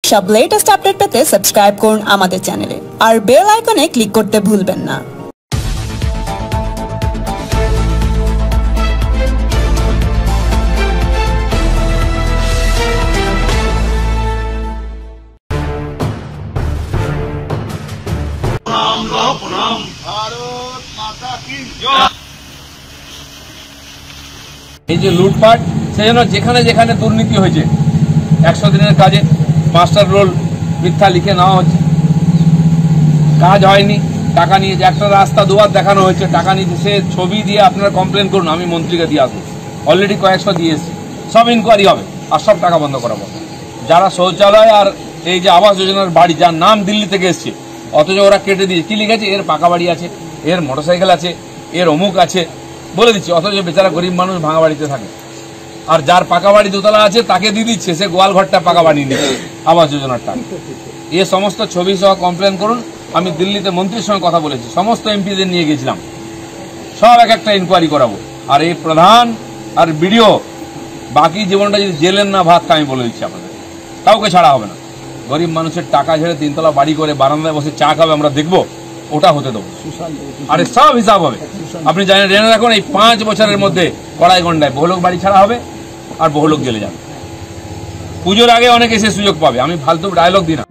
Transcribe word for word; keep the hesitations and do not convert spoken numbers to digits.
সব latest update পেতে subscribe করুন আমাদের চ্যানেলে আর বেল আইকনে ক্লিক করতে ভুলবেন না। এই যে লুটপাট সেজন্য যেখানে যেখানে দুর্নীতি হয়েছে একশো দিনের কাজে মাস্টার রোল মিথ্যা লিখে নেওয়া হচ্ছে, কাজ হয়নি, টাকা নিয়ে যে একটা রাস্তা দুবার দেখানো হয়েছে, টাকা নিয়ে সে ছবি দিয়ে আপনারা কমপ্লেন করুন, আমি মন্ত্রীকে দিয়ে আসবো, অলরেডি কয়েকশো দিয়ে এসেছি, সব ইনকোয়ারি হবে আর সব টাকা বন্ধ করাবো। যারা শৌচালয় আর এই যে আবাস যোজনার বাড়ি যার নাম দিল্লি থেকে এসছে অথচ ওরা কেটে দিয়ে কি লিখেছে, এর পাকা বাড়ি আছে, এর মোটরসাইকেল আছে, এর অমুক আছে বলে দিচ্ছে, অথচ বেচারা গরিব মানুষ ভাঙা বাড়িতে থাকে। আর যার পাকা বাড়ি দোতলা আছে তাকে দিয়ে দিচ্ছে, সে গোয়াল ঘরটা পাকা বাড়ি নিচ্ছে আবাস যোজনার টাকা। এ সমস্ত ছবি সহ কমপ্লেন করুন। আমি দিল্লিতে মন্ত্রীর সঙ্গে কথা বলেছি, সমস্ত এমপিদের নিয়ে গেছিলাম, সব এক একটা ইনকোয়ারি করাবো। আর এই প্রধান আর বিডিও বাকি জীবনটা যদি জেলের না ভাত খায়, আমি বলে দিচ্ছি আপনাদের, কাউকে ছাড়া হবে না। গরিব মানুষের টাকা ঝেড়ে তিনতলা বাড়ি করে বারান্দায় বসে চা খাবে আমরা দেখবো, ওটা হতে দেবো। আর সব হিসাব হবে। আপনি জানেন, জেনে রাখুন, এই পাঁচ বছরের মধ্যে কড়াইগন্ডায় বহু লোক বাড়ি ছাড়া হবে আর বহু লোক জেলে যাবে। পুজোর আগে অনেকে সে সুযোগ পাবে। আমি ফালতু ডায়লগ দিই না।